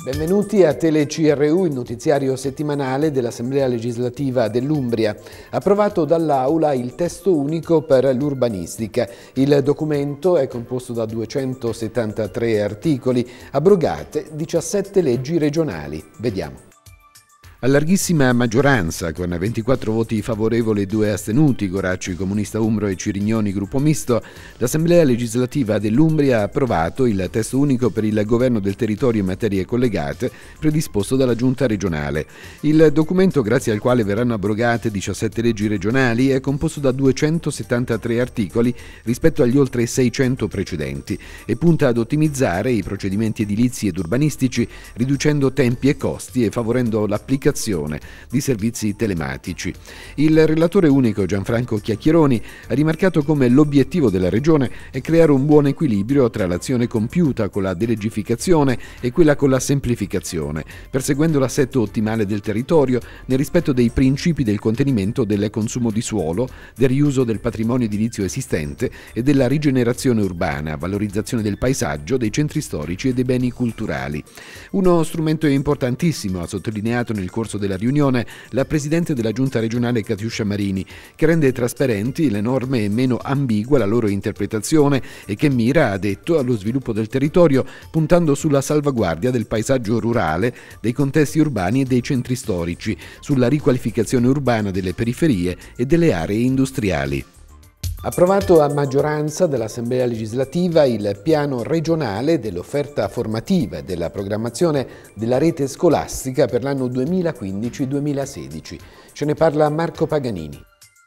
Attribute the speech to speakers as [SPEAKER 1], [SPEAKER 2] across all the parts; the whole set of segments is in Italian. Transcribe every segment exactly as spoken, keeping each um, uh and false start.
[SPEAKER 1] Benvenuti a Tele C R U, il notiziario settimanale dell'Assemblea legislativa dell'Umbria. Approvato dall'Aula il testo unico per l'urbanistica. Il documento è composto da duecentosettantatré articoli, abrogate diciassette leggi regionali. Vediamo. A larghissima maggioranza, con ventiquattro voti favorevoli e due astenuti, Goracci, Comunista Umbro e Cirignoni, Gruppo Misto, l'Assemblea legislativa dell'Umbria ha approvato il testo unico per il governo del territorio in materie collegate predisposto dalla Giunta regionale. Il documento, grazie al quale verranno abrogate diciassette leggi regionali, è composto da duecentosettantatré articoli rispetto agli oltre seicento precedenti e punta ad ottimizzare i procedimenti edilizi ed urbanistici, riducendo tempi e costi e favorendo l'applicazione di servizi telematici. Il relatore unico Gianfranco Chiacchieroni ha rimarcato come l'obiettivo della Regione è creare un buon equilibrio tra l'azione compiuta con la delegificazione e quella con la semplificazione, perseguendo l'assetto ottimale del territorio nel rispetto dei principi del contenimento del consumo di suolo, del riuso del patrimonio edilizio esistente e della rigenerazione urbana, valorizzazione del paesaggio, dei centri storici e dei beni culturali. Uno strumento importantissimo, ha sottolineato nel corso della riunione la Presidente della Giunta regionale Catiuscia Marini, che rende trasparenti le norme e meno ambigua la loro interpretazione e che mira, ha detto, allo sviluppo del territorio puntando sulla salvaguardia del paesaggio rurale, dei contesti urbani e dei centri storici, sulla riqualificazione urbana delle periferie e delle aree industriali. Approvato a maggioranza dall'Assemblea legislativa il piano regionale dell'offerta formativa e della programmazione della rete scolastica per l'anno duemilaquindici duemilasedici. Ce ne parla Marco Paganini.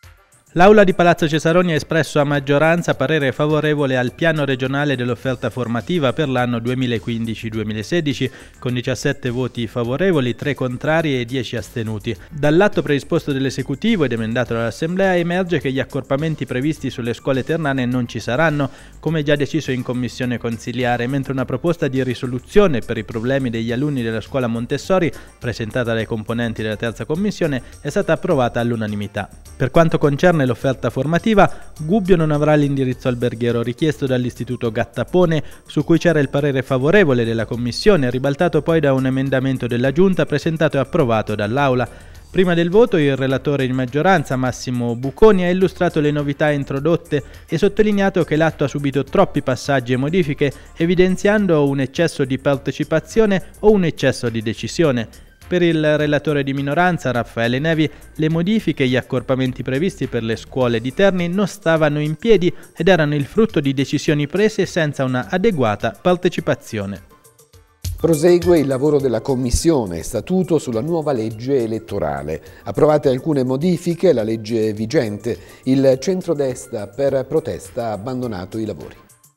[SPEAKER 2] L'Aula di Palazzo Cesaroni ha espresso a maggioranza parere favorevole al piano regionale dell'offerta formativa per l'anno duemilaquindici duemilasedici, con diciassette voti favorevoli, tre contrari e dieci astenuti. Dall'atto predisposto dall'esecutivo ed emendato dall'Assemblea emerge che gli accorpamenti previsti sulle scuole ternane non ci saranno, come già deciso in commissione consiliare, mentre una proposta di risoluzione per i problemi degli alunni della scuola Montessori, presentata dai componenti della terza commissione, è stata approvata all'unanimità. Per quanto concerne l'offerta formativa, Gubbio non avrà l'indirizzo alberghiero richiesto dall'Istituto Gattapone, su cui c'era il parere favorevole della Commissione, ribaltato poi da un emendamento della Giunta presentato e approvato dall'Aula. Prima del voto il relatore in maggioranza, Massimo Buconi, ha illustrato le novità introdotte e sottolineato che l'atto ha subito troppi passaggi e modifiche, evidenziando un eccesso di partecipazione o un eccesso di decisione. Per il relatore di minoranza, Raffaele Nevi, le modifiche e gli accorpamenti previsti per le scuole di Terni non stavano in piedi ed erano il frutto di decisioni prese senza una adeguata partecipazione.
[SPEAKER 1] Prosegue il lavoro della Commissione Statuto sulla nuova legge elettorale. Approvate alcune modifiche alla legge vigente. Il centrodestra per protesta ha abbandonato i lavori.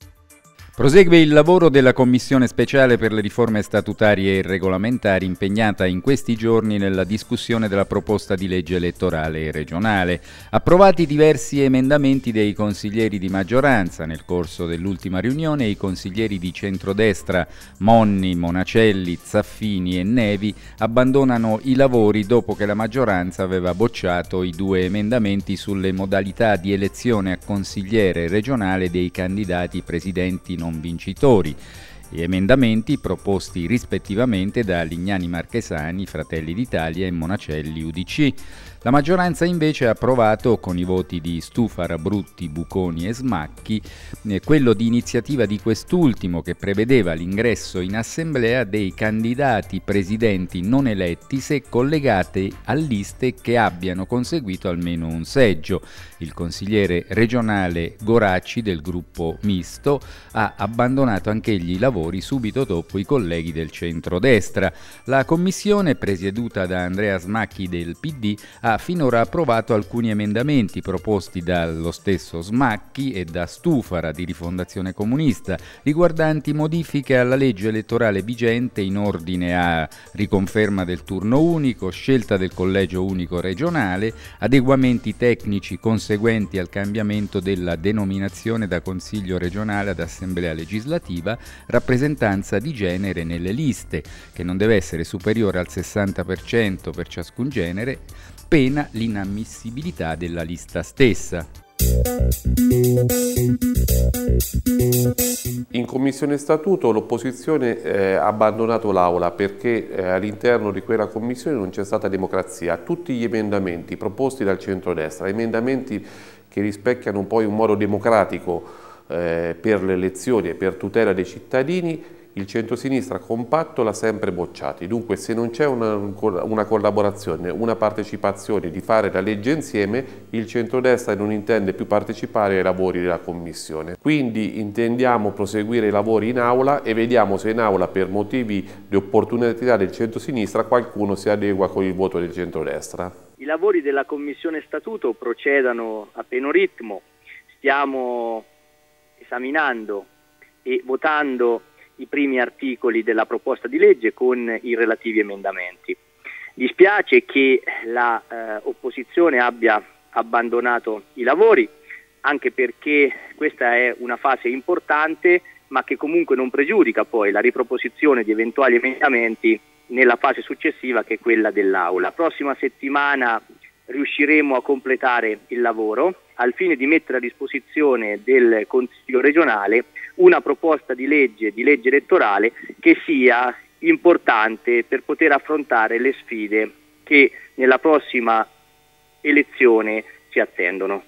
[SPEAKER 3] Prosegue il lavoro della Commissione speciale per le riforme statutarie e regolamentari impegnata in questi giorni nella discussione della proposta di legge elettorale regionale. Approvati diversi emendamenti dei consiglieri di maggioranza. Nel corso dell'ultima riunione i consiglieri di centrodestra Monni, Monacelli, Zaffini e Nevi abbandonano i lavori dopo che la maggioranza aveva bocciato i due emendamenti sulle modalità di elezione a consigliere regionale dei candidati presidenti non vincitori. Gli emendamenti proposti rispettivamente da Lignani Marchesani, Fratelli d'Italia e Monacelli U D C. La maggioranza invece ha approvato con i voti di Stufara, Brutti, Buconi e Smacchi eh, quello di iniziativa di quest'ultimo che prevedeva l'ingresso in assemblea dei candidati presidenti non eletti se collegati a liste che abbiano conseguito almeno un seggio. Il consigliere regionale Goracci del gruppo Misto ha abbandonato anch'egli i lavori subito dopo i colleghi del centrodestra. La commissione, presieduta da Andrea Smacchi del P D, ha finora approvato alcuni emendamenti proposti dallo stesso Smacchi e da Stufara di Rifondazione Comunista, riguardanti modifiche alla legge elettorale vigente in ordine a riconferma del turno unico, scelta del collegio unico regionale, adeguamenti tecnici conseguenti al cambiamento della denominazione da Consiglio regionale ad Assemblea legislativa, rappresentanza di genere nelle liste, che non deve essere superiore al sessanta per cento per ciascun genere, pena l'inammissibilità della lista stessa.
[SPEAKER 4] In Commissione Statuto l'opposizione eh, ha abbandonato l'Aula perché eh, all'interno di quella Commissione non c'è stata democrazia. Tutti gli emendamenti proposti dal centrodestra, emendamenti che rispecchiano un po' un modo democratico eh, per le elezioni e per tutela dei cittadini, il centrosinistra compatto l'ha sempre bocciati. Dunque se non c'è una, una collaborazione, una partecipazione di fare la legge insieme, il centrodestra non intende più partecipare ai lavori della Commissione. Quindi intendiamo proseguire i lavori in aula e vediamo se in aula per motivi di opportunità del centrosinistra qualcuno si adegua con il voto del centrodestra.
[SPEAKER 5] I lavori della Commissione Statuto procedono a pieno ritmo, stiamo esaminando e votando i primi articoli della proposta di legge con i relativi emendamenti. Dispiace che la eh, opposizione abbia abbandonato i lavori, anche perché questa è una fase importante, ma che comunque non pregiudica poi la riproposizione di eventuali emendamenti nella fase successiva, che è quella dell'Aula. La prossima settimana riusciremo a completare il lavoro al fine di mettere a disposizione del Consiglio regionale una proposta di legge, di legge elettorale che sia importante per poter affrontare le sfide che nella prossima elezione ci attendono.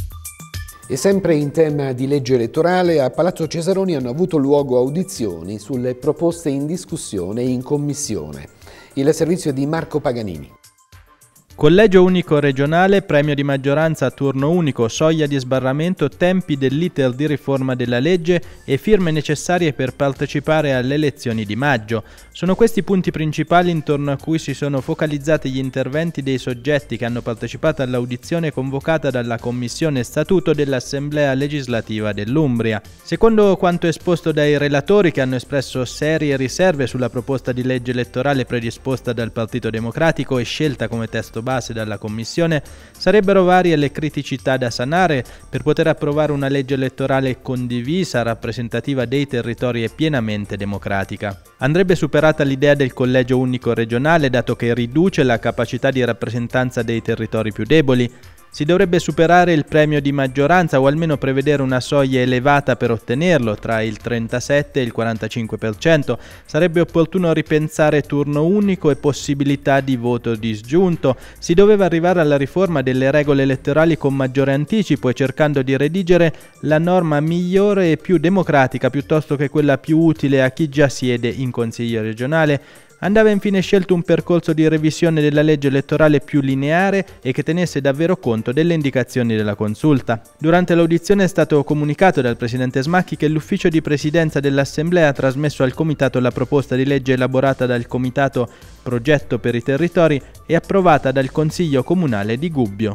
[SPEAKER 1] E sempre in tema di legge elettorale, a Palazzo Cesaroni hanno avuto luogo audizioni sulle proposte in discussione in commissione. Il servizio di Marco Paganini.
[SPEAKER 2] Collegio unico regionale, premio di maggioranza a turno unico, soglia di sbarramento, tempi dell'iter di riforma della legge e firme necessarie per partecipare alle elezioni di maggio. Sono questi i punti principali intorno a cui si sono focalizzati gli interventi dei soggetti che hanno partecipato all'audizione convocata dalla Commissione Statuto dell'Assemblea Legislativa dell'Umbria. Secondo quanto esposto dai relatori, che hanno espresso serie riserve sulla proposta di legge elettorale predisposta dal Partito Democratico e scelta come testo base dalla Commissione, sarebbero varie le criticità da sanare per poter approvare una legge elettorale condivisa, rappresentativa dei territori e pienamente democratica. Andrebbe superata l'idea del collegio unico regionale, dato che riduce la capacità di rappresentanza dei territori più deboli. Si dovrebbe superare il premio di maggioranza o almeno prevedere una soglia elevata per ottenerlo, tra il trentasette e il quarantacinque per cento. Sarebbe opportuno ripensare turno unico e possibilità di voto disgiunto. Si doveva arrivare alla riforma delle regole elettorali con maggiore anticipo e cercando di redigere la norma migliore e più democratica piuttosto che quella più utile a chi già siede in Consiglio regionale. Andava infine scelto un percorso di revisione della legge elettorale più lineare e che tenesse davvero conto delle indicazioni della consulta. Durante l'audizione è stato comunicato dal presidente Smacchi che l'ufficio di presidenza dell'Assemblea ha trasmesso al Comitato la proposta di legge elaborata dal Comitato Progetto per i Territori e approvata dal Consiglio Comunale di Gubbio.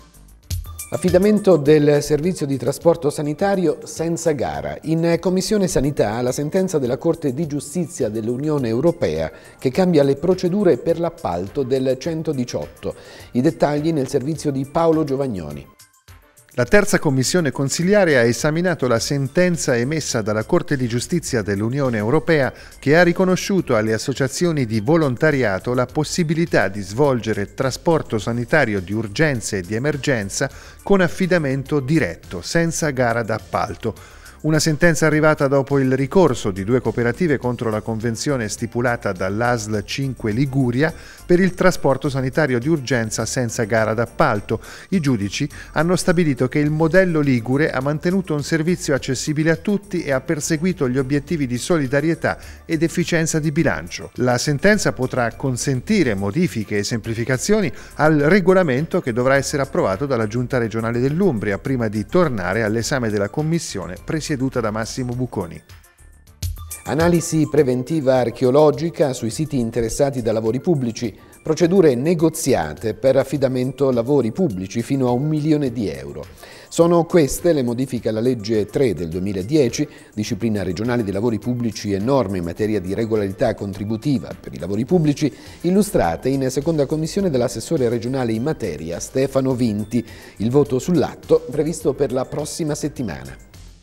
[SPEAKER 1] Affidamento del servizio di trasporto sanitario senza gara. In Commissione Sanità la sentenza della Corte di Giustizia dell'Unione Europea che cambia le procedure per l'appalto del centodiciotto. I dettagli nel servizio di Paolo Giovagnoni.
[SPEAKER 6] La terza commissione consiliare ha esaminato la sentenza emessa dalla Corte di Giustizia dell'Unione Europea che ha riconosciuto alle associazioni di volontariato la possibilità di svolgere trasporto sanitario di urgenza e di emergenza con affidamento diretto, senza gara d'appalto. Una sentenza arrivata dopo il ricorso di due cooperative contro la convenzione stipulata dall'A S L cinque Liguria per il trasporto sanitario di urgenza senza gara d'appalto. I giudici hanno stabilito che il modello ligure ha mantenuto un servizio accessibile a tutti e ha perseguito gli obiettivi di solidarietà ed efficienza di bilancio. La sentenza potrà consentire modifiche e semplificazioni al regolamento che dovrà essere approvato dalla Giunta regionale dell'Umbria prima di tornare all'esame della Commissione presieduta da Massimo Buconi.
[SPEAKER 1] Analisi preventiva archeologica sui siti interessati da lavori pubblici, procedure negoziate per affidamento lavori pubblici fino a un milione di euro. Sono queste le modifiche alla legge tre del duemiladieci, disciplina regionale dei lavori pubblici e norme in materia di regolarità contributiva per i lavori pubblici, illustrate in seconda commissione dall'assessore regionale in materia Stefano Vinti. Il voto sull'atto previsto per la prossima settimana.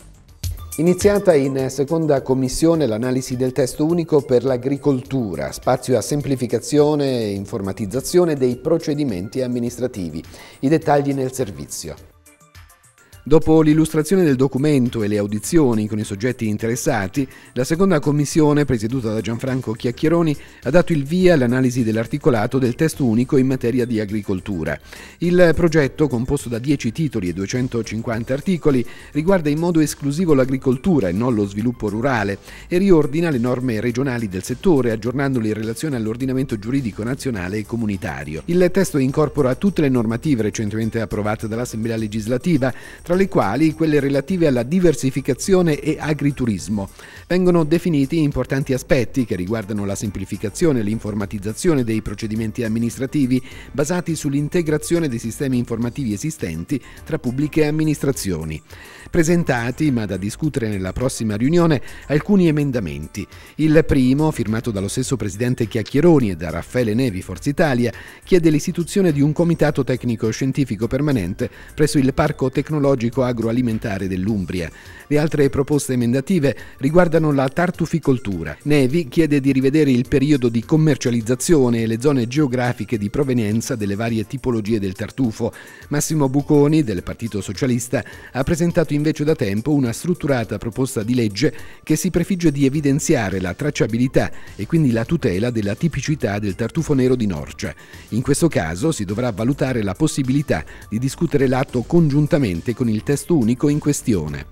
[SPEAKER 1] Iniziata in seconda commissione l'analisi del testo unico per l'agricoltura, spazio a semplificazione e informatizzazione dei procedimenti amministrativi. I dettagli nel servizio. Dopo l'illustrazione del documento e le audizioni con i soggetti interessati, la seconda commissione, presieduta da Gianfranco Chiacchieroni, ha dato il via all'analisi dell'articolato del testo unico in materia di agricoltura. Il progetto, composto da dieci titoli e duecentocinquanta articoli, riguarda in modo esclusivo l'agricoltura e non lo sviluppo rurale e riordina le norme regionali del settore, aggiornandole in relazione all'ordinamento giuridico nazionale e comunitario. Il testo incorpora tutte le normative recentemente approvate dall'Assemblea legislativa, tra le quali quelle relative alla diversificazione e agriturismo. Vengono definiti importanti aspetti che riguardano la semplificazione e l'informatizzazione dei procedimenti amministrativi basati sull'integrazione dei sistemi informativi esistenti tra pubbliche amministrazioni. Presentati, ma da discutere nella prossima riunione, alcuni emendamenti. Il primo, firmato dallo stesso presidente Chiacchieroni e da Raffaele Nevi, Forza Italia, chiede l'istituzione di un comitato tecnico-scientifico permanente presso il Parco Tecnologico Agroalimentare dell'Umbria. Le altre proposte emendative riguardano la tartuficoltura. Nevi chiede di rivedere il periodo di commercializzazione e le zone geografiche di provenienza delle varie tipologie del tartufo. Massimo Buconi, del Partito Socialista, ha presentato invece da tempo una strutturata proposta di legge che si prefigge di evidenziare la tracciabilità e quindi la tutela della tipicità del tartufo nero di Norcia. In questo caso si dovrà valutare la possibilità di discutere l'atto congiuntamente con il testo unico in questione.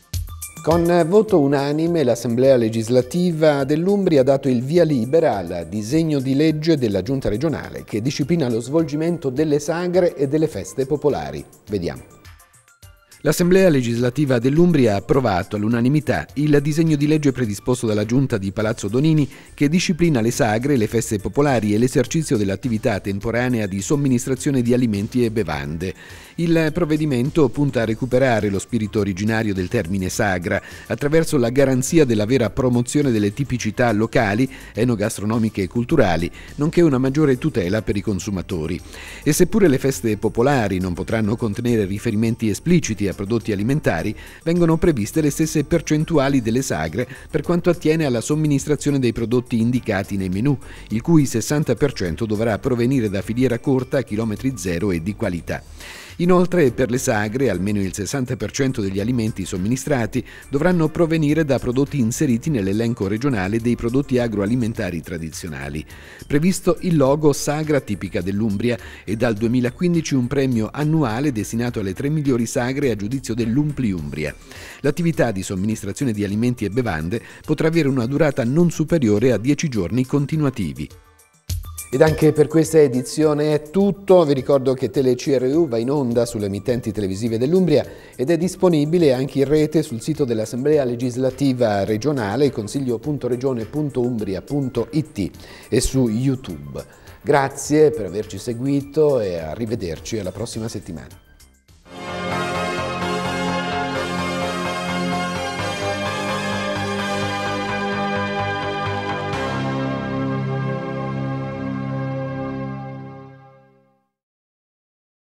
[SPEAKER 7] Con voto unanime l'Assemblea legislativa dell'Umbria ha dato il via libera al disegno di legge della Giunta regionale che disciplina lo svolgimento delle sagre e delle feste popolari. Vediamo.
[SPEAKER 1] L'Assemblea legislativa dell'Umbria ha approvato all'unanimità il disegno di legge predisposto dalla Giunta di Palazzo Donini che disciplina le sagre, le feste popolari e l'esercizio dell'attività temporanea di somministrazione di alimenti e bevande. Il provvedimento punta a recuperare lo spirito originario del termine sagra attraverso la garanzia della vera promozione delle tipicità locali, enogastronomiche e culturali, nonché una maggiore tutela per i consumatori. E seppure le feste popolari non potranno contenere riferimenti espliciti a prodotti alimentari, vengono previste le stesse percentuali delle sagre per quanto attiene alla somministrazione dei prodotti indicati nei menù, il cui sessanta per cento dovrà provenire da filiera corta a chilometri zero e di qualità. Inoltre, per le sagre, almeno il sessanta per cento degli alimenti somministrati dovranno provenire da prodotti inseriti nell'elenco regionale dei prodotti agroalimentari tradizionali. Previsto il logo Sagra tipica dell'Umbria e dal duemilaquindici un premio annuale destinato alle tre migliori sagre a giudizio dell'Umpli Umbria. L'attività di somministrazione di alimenti e bevande potrà avere una durata non superiore a dieci giorni continuativi.
[SPEAKER 7] Ed anche per questa edizione è tutto. Vi ricordo che Tele C R U va in onda sulle emittenti televisive dell'Umbria ed è disponibile anche in rete sul sito dell'Assemblea legislativa regionale consiglio punto regione punto umbria punto it e su YouTube. Grazie per averci seguito e arrivederci alla prossima settimana.